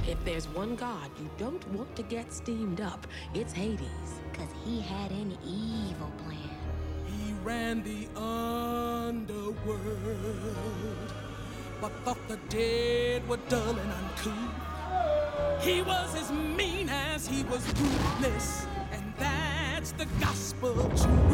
If there's one god you don't want to get steamed up, it's Hades. 'Cause he had an evil plan. He ran the underworld, but thought the dead were dull and uncouth. He was as mean as he was ruthless, and that's the gospel truth.